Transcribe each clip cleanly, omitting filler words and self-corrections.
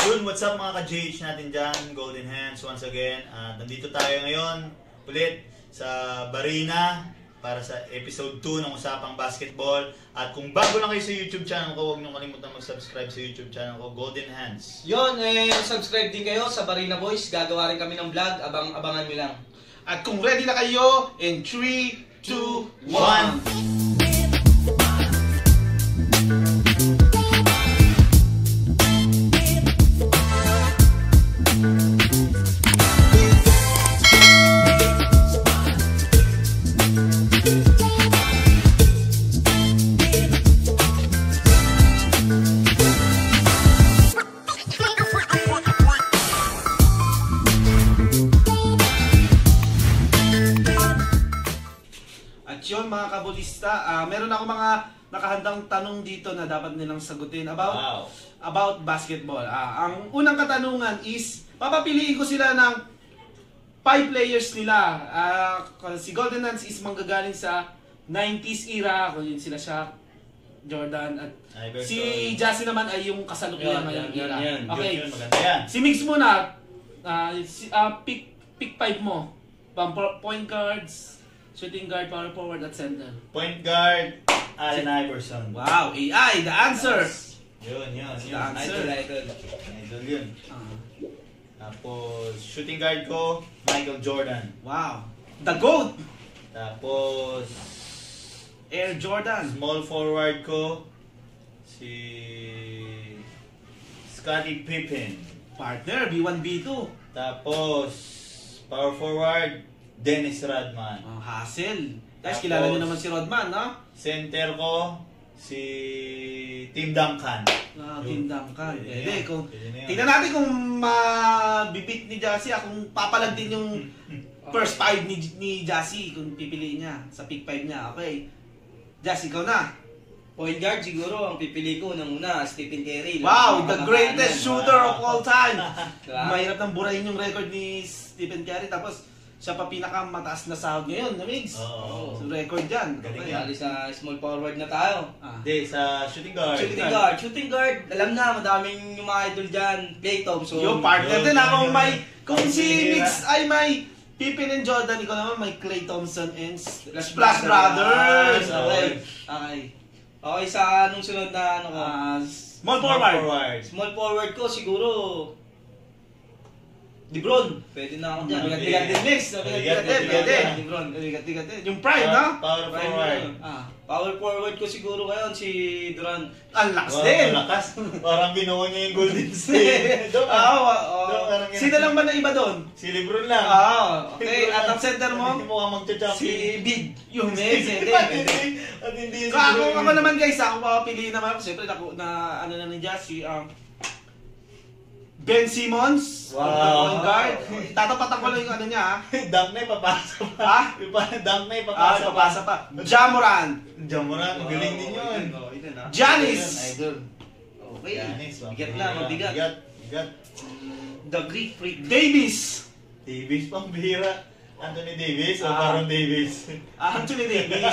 Yun, what's up mga ka-GH natin dyan, Golden Hands once again. Nandito tayo ngayon ulit sa Barina para sa episode 2 ng Usapang Basketball. At kung bago lang kayo sa YouTube channel ko, huwag niyo kalimutan mag-subscribe sa YouTube channel ko, Golden Hands. Yun, subscribe din kayo sa Barina Boys. Gagawa rin kami ng vlog, abangan nyo lang. At kung ready na kayo, in 3, 2, 1... Yun mga kabulista, meron ako mga nakahandang tanong dito na dapat nilang sagutin about basketball. Ang unang katanungan is, papapiliin ko sila ng 5 players nila. Si Golden Hands is manggagaling sa 90s era, kung yun sila Shaq, Jordan, at Iverson. si Jassy naman ay yung kasalukuyan ngayong era. Okay, Yun, maganda yan. si Mix muna, pick 5 mo. Point guards, shooting guard, power forward, at center. Point guard, Allen Iverson. Wow, AI, the answer! Yun. The answer. Idol yun. Tapos, shooting guard ko, Michael Jordan. Wow. The GOAT! Tapos, Air Jordan. small forward ko, si Scottie Pippen. Partner, B1, B2. Tapos, power forward, Dennis Rodman. Hassel. Guys, Tapos, kilala nyo naman si Rodman, no? Center ko, si Tim Duncan. Team Duncan. Pwede. Pwede na yun. Tingnan natin kung mabibit ni Jassy, kung papalag din yung first 5 ni Jassy, kung pipiliin niya sa pick 5 niya. Okay. Jassy, ikaw na. Point guard siguro, ang pipili ko ng una, Stephen Curry. Wow, the greatest shooter of all time. Diba? Mahirap nang burahin yung record ni Stephen Curry. Tapos, siya pa pinakamataas na sahod ngayon, Migs. Oo. So, record yan. Galing Okay. yan. Bali sa small forward na tayo. Hindi, sa shooting guard. Shooting guard, alam na, madaming yung mga idol dyan. Klay Thompson. Yung partner Yun, din yun. kung si Yun, Mix ay may Pippen and Jordan, ikaw naman may Klay Thompson and Splash Brothers. Okay. Okay. Okay, sa anong sunod na ano ko? Small forward. Small forward ko siguro LeBron. Pwede na ako dyan. Bigat-bigat din, Mix. Bigat-bigat din. Pwede. LeBron. Bigat-bigat din. Yung prime, no? Power forward. Power forward ko siguro ngayon si Durant. Ang lakas Wow, din. lakas. Parang binuo niya yung Golden State. Doon, parang Sino lang ba na iba doon? Si LeBron lang. Okay. At ang center mo? Hindi mo ka magcha-champion. Si Big. Yung Mix. At hindi si Ako naman guys, ako papapiliin naman ako. Siyempre, na ano na ni Jassy, Ben Simmons, Wow. point guard. Tatapatan ko lang yung ano niya, ha? Dunk na ipapasa pa. Ha? Dunk na ipapasa pa. Papasa pa. Ja Morant. Jamoran, magaling din yun. Giannis. Idol. Okay. Giannis, Bigat na, mabigat. Bigat. The Greek Freak. Davis. Davis pang bihira. Anthony Davis o Ah. Baron Davis? Anthony Davis.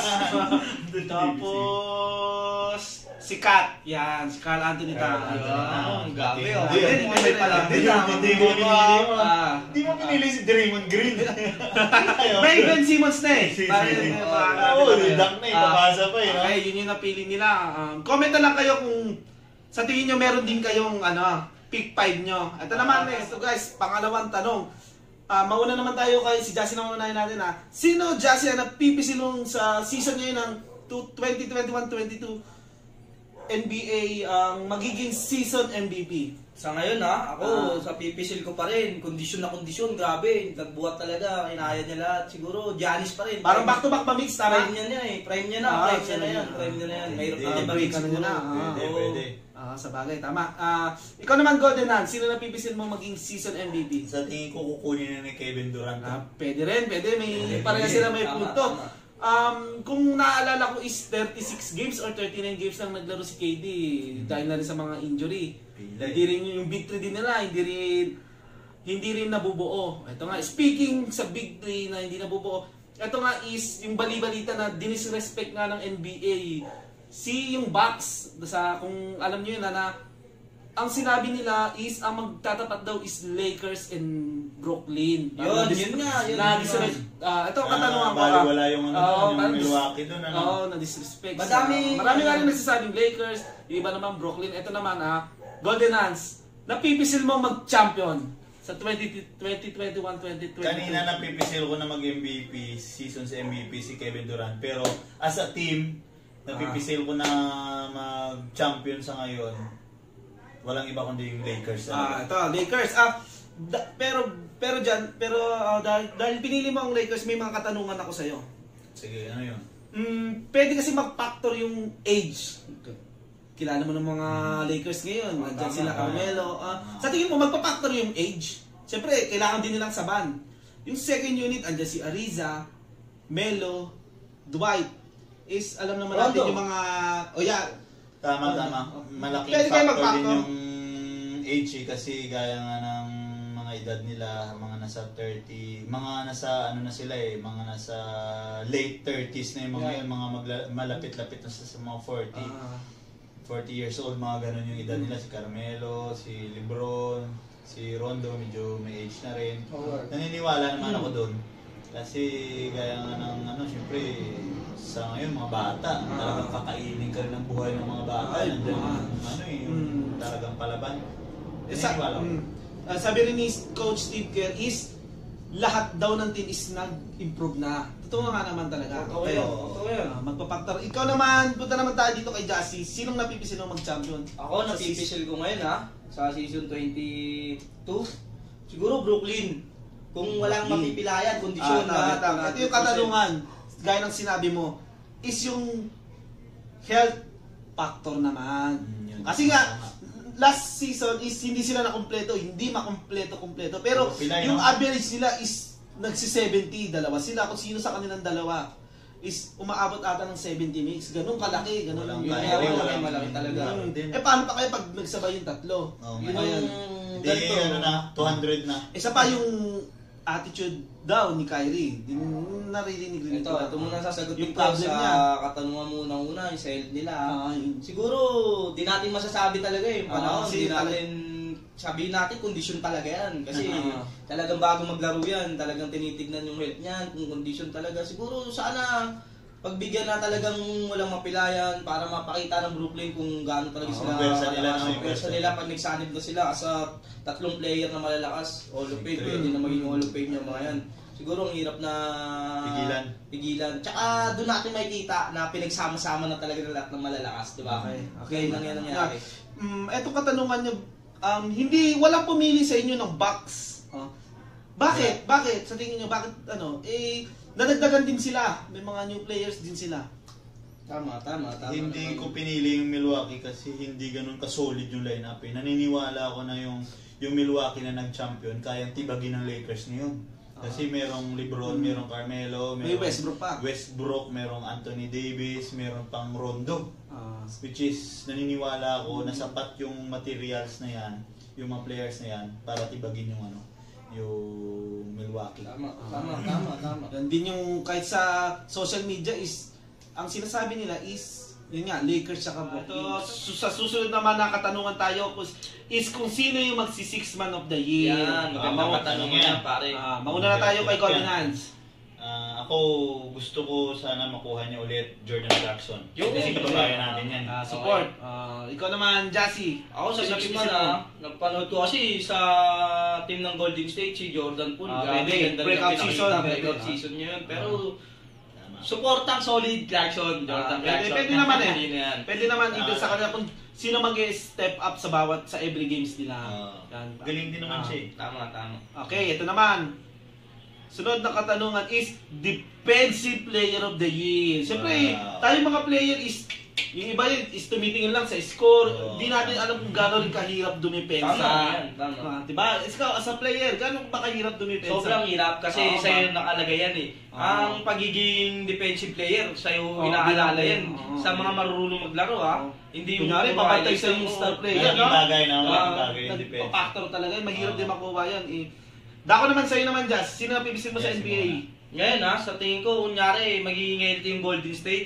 Tapos, si Kat. Yan, si Carl Anthony Towns. Ang gabi, oh. Hindi, May pala. Hindi mo pinili mo. Ah. Hindi mo pinili si Draymond Green. May Ben Simmons na eh. Oo, dunk na ipapasa pa eh. no? Okay, yun yung napili nila. Comment na lang kayo kung sa tingin nyo meron din kayong pick 5 nyo. Ito naman ito guys, pangalawang tanong. Mauna naman tayo kay si Jassy na unahin natin ha. Sino Jassy ang napipisilong sa season ngayon ng 2021-22 NBA ang magiging season MVP? Sa ngayon ako sa pipisil ko pa rin. Kondisyon na kondisyon, grabe. Nagbuhat talaga, inaya niya lahat. Siguro, Giannis pa rin. Parang back to back pa mix, tama? Prime niya eh. Prime niya na. Prime niya na yan. Prime niya na yan. Mayroon pa rin break ka na siguro. na. Pwede. Sa bagay, tama. Ikaw naman, Golden Hands, sino napipisil mo maging season MVP? Sa tingin ko kukunin na ni Kevin Durant. Pwede rin, pwede. May pareha sila may punto. Kung naalala ko is 36 games or 39 games lang naglaro si KD dahil na rin sa mga injury. Hindi rin yung big 3 din nila, hindi rin nabubuo. Ito nga, speaking sa big 3 na hindi nabubuo, ito nga is yung bali-balita na dinisrespect nga ng NBA. Yung Bucks, kung alam niyo yun na ang sinabi nila is ang magtatapat daw is Lakers and Brooklyn. Yun nga. Ito katanungan ko. Wala yung yung Milwaukee doon. Na-disrespect. Marami nga rin nagsasabing Lakers, yung iba naman Brooklyn. Ito naman Golden Hands, napipisil mo mag-champion sa 2021-2022. Kanina napipisil ko na mag-MVP, season's MVP si Kevin Durant. Pero as a team, napipisil ko na mag-champion sa ngayon. Walang iba kundi yung Lakers. Ito, Lakers. Dahil pinili mo ang Lakers, may mga katanungan ako sa'yo. Sige, ano yun? Pwede kasi mag-factor yung age. Kilala mo ng mga Lakers ngayon. Nandiyan sila Carmelo. Sa tingin mo, magpa-factor yung age. Siyempre, kailangan din nilang saban. Yung second unit, andyan si Ariza, Melo, Dwight. Is, alam naman natin yung mga... Tama. Malaking Pwede kayo factor din mag-factor. yung age kasi gaya nga ng mga edad nila, mga nasa 30, mga nasa ano na sila mga nasa late 30s na yung mga yun, mga malapit-lapit na sa mga 40 years old, mga ganun yung edad nila, si Carmelo, si LeBron, si Rondo, medyo may age na rin. Naniniwala naman ako doon. Kasi gaya nga ng syempre sa ngayon mga bata, talagang kakainin ka rin ng buhay ng mga bata. Yung talagang palaban. Naniniwala ko. Sabi rin ni Coach Steve Kerr is lahat daw ng team is nag-improve na. Totoo nga naman talaga. Totoo yan. Magpa-factor. Ikaw naman, punta naman tayo dito kay Jassy. Sinong napipisil mo mag-champion? Ako, napipisil ko ngayon sa season 22. Siguro Brooklyn. Kung walang mapipilayan, kondisyon na. Ito yung katanungan, gaya ng sinabi mo, is yung health factor naman. Kasi nga, last season is hindi sila nakumpleto, hindi makumpleto-kumpleto. Pero yung average nila is nagsi-70, dalawa sila. Kung sino sa kanilang dalawa is umaabot ata ng 70 mix. Ganun kalaki, ganun. Malaki talaga. Paano pa kayo pag nagsabay yung tatlo? Yun yung... Hindi, 200 na. Isa pa yung attitude daw ni Kyrie. Naririnig rin Ito muna sasagutin yung ko problem sa niya. katanungan mo una, yung sa health nila. Siguro, di natin masasabi talaga yung panahon. Di natin, sabihin natin, kondisyon talaga yan. Kasi talagang bago maglaro yan, talagang tinitignan yung health niyan, kung kondisyon talaga. Siguro, sana pagbigyan na talagang walang mapilayan para mapakita ng Brooklyn kung gaano talaga sila. Pwersa nila pag nagsanib na sila sa tatlong player na malalakas. Hall of Fame, hindi na maging Hall of Fame yung mga yan. Siguro ang hirap na pigilan. Tsaka doon natin makikita na pinagsama-sama na talaga ng lahat ng malalakas, di ba? Okay lang yan nangyari. Etong katanungan nyo, walang pumili sa inyo ng box. Bakit? Bakit? Sa tingin nyo, bakit nadagdagan din sila. May mga new players din sila. Tama. Hindi ko pinili yung Milwaukee kasi hindi ganun ka-solid yung lineup. Naniniwala ako na yung Milwaukee na nag-champion, kayang tibagin ng Lakers ngayon. Kasi merong LeBron, merong Carmelo, may Westbrook pa. Merong Anthony Davis, meron pang Rondo. Which is, naniniwala ako na sapat yung materials na yan, yung mga players na yan, para tibagin yung yung Milwaukee. Tama. Yan din yung kahit sa social media is ang sinasabi nila is yun nga, Lakers tsaka Brooklyn. Sa susunod naman na katanungan tayo is kung sino yung magsi 6 man of the year. Yan, magandang katanungan yan, pare. Mauna na tayo kay Golden Hands. Ako gusto ko sana makuha niya ulit Jordan Clarkson. Kasi kababayan natin yan. Support. Ikaw naman, Jassy. Ako sa 6 man nagpanood ko kasi sa team ng Golden State si Jordan Poole. Breakout season niya yun. Pero supportang solid Clarkson, Jordan Clarkson. Pwede naman Pwede naman dito sa kanila kung sino mag-step up sa bawat sa every games nila. Galing din naman siya. Tama. Okay, ito naman. Sunod na katanungan is Defensive Player of the Year. Siyempre, tayo mga player is yung iba yun is tumitingin lang sa score. Hindi natin alam kung gano'n rin kahirap dumipensa. Tama. Diba? Ikaw, as a player, gano'n ba kahirap dumipensa? Sobrang hirap kasi sa'yo nakalagay yan Ang pagiging defensive player, sa'yo inaalala yan. Sa mga marunong maglaro Hindi yung kunyari, papatay sa yung star player. Malaking bagay na, malaking bagay yung defense. Nagpa-factor talaga yun. Mahirap din makuha yan. Dako naman sa'yo naman, Jazz. Sino napipisil mo sa NBA? Ngayon sa tingin ko, kunyari, magiging healthy yung Golden State.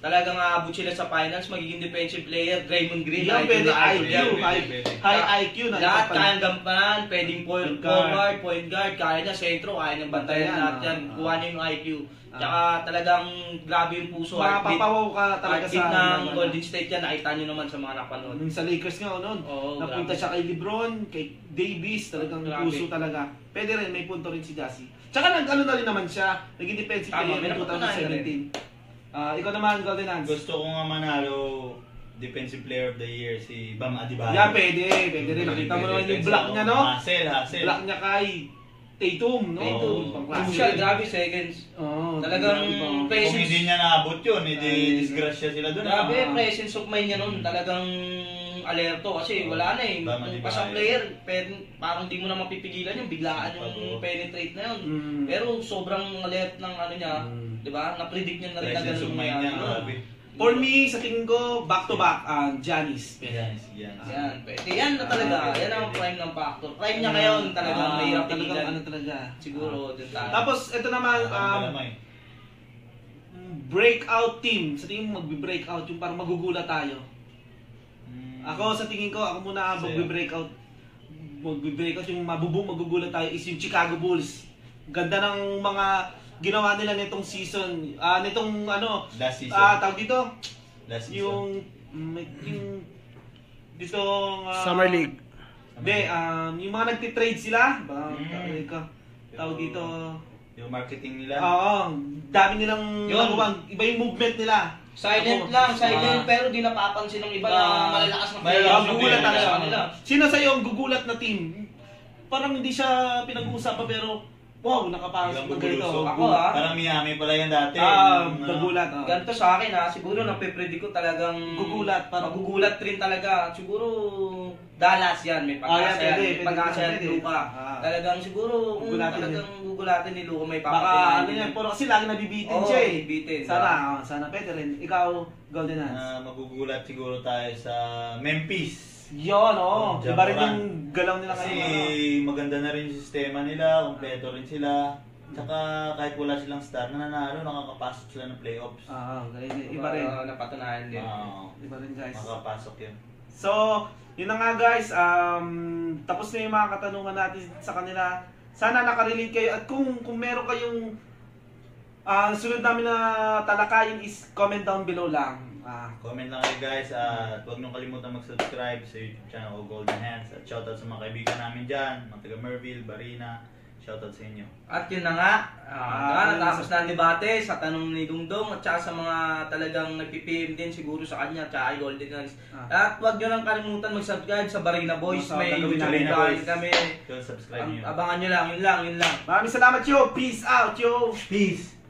talagang aabot sila sa finals, magiging defensive player, Draymond Green, Yan, pwede IQ, pwede. high IQ na lahat dapat kayang gampanan, pwedeng forward, point guard, kaya niya sentro, kaya niyang bantayan lahat yan, kuha niya yung IQ. Tsaka talagang grabe yung puso. Mapapawaw ka talaga sa ng Golden State yan, nakita niyo naman sa mga napanood. Sa Lakers nga noon, napunta siya kay LeBron, kay Davis, talagang puso talaga. Pwede rin, may punto rin si Jassy. Tsaka nag-ano na rin naman siya, naging defensive player in 2017. Ikaw naman, Golden Hands. Gusto ko nga manalo Defensive Player of the Year si Bam Adebayo. Yeah, pwede rin. Nakita mo naman yung block niya, no? Hassel. Block niya kay Tatum, no? Crucial, grabe seconds. Talagang Kung presence. hindi niya naabot yun, hindi disgrasya sila doon. Grabe, presence of mind niya nun. Talagang alerto kasi wala na eh. Kung pa sa player, parang di mo na mapipigilan yung biglaan yung penetrate na yun. Pero sobrang alert ng ano niya, di ba? Na-predict niya na rin na Presence of mind niya, grabe. For me, sa tingin ko, back-to-back, Giannis. Yan, pwede. Yan na talaga. Yan ang prime ng factor. Prime niya ngayon talagang mahirap tigilan. Ano talaga. Siguro, dun tayo. Tapos, ito naman, breakout team. Sa tingin mo, magbe-breakout yung parang magugulat tayo. Ako, sa tingin ko, ako muna magbe-breakout. Magbe-breakout yung magugulat tayo is yung Chicago Bulls. Ganda ng mga ginawa nila nitong season, nitong ano, last season. Tawag dito, last season. yung ditong Summer League. Hindi, yung mga nagtitrade sila, tawag dito, yung marketing nila. Oo, dami nilang iba yung movement nila. Silent lang, pero di napapansin ng iba na malalakas na player. Gugulat talaga. Sino sa'yo ang gugulat na team? Parang hindi siya pinag-uusapan pero wow, nakapasok ng ganito. Ako Parang Miami pala yan dati. Nagulat. Ganito sa akin siguro napipredict ko talagang gugulat. Magugulat rin talaga. Siguro Dallas yan, may pag-asa yan. Pag-asa yan, Luka. Talagang siguro talagang gugulatin ni Luka may papatay. Baka ano yan, pero kasi lagi nabibitin siya eh. Bitin. Sana pwede rin. Ikaw, Golden Hands. Magugulat siguro tayo sa Memphis. Yun, iba rin yung galaw nila kasi ngayon. Kasi maganda na rin yung sistema nila, kompleto rin sila. Tsaka kahit wala silang star, nananalo, nakakapasok sila ng playoffs. Galing. Iba rin. Napatunayan din. Iba rin guys. Makakapasok yun. So, yun na nga guys. Tapos na yung mga katanungan natin sa kanila. Sana nakarelate kayo. At kung meron kayong sunod namin na talakayin is comment down below lang. Comment lang kayo guys at huwag niyong kalimutan mag-subscribe sa YouTube channel ko Golden Hands at shoutout sa mga kaibigan namin dyan, mga taga Merville, Barina, shoutout sa inyo. At yun na nga, natapos na ang debate sa tanong ni Dungdong at saka sa mga talagang nagpipim din siguro sa kanya at saka Golden Hands. At huwag nyo lang kalimutan mag-subscribe sa Barina Boys, may YouTube channel kami. So, subscribe nyo. Abangan nyo lang, yun lang. Maraming salamat yo, peace out yo. Peace!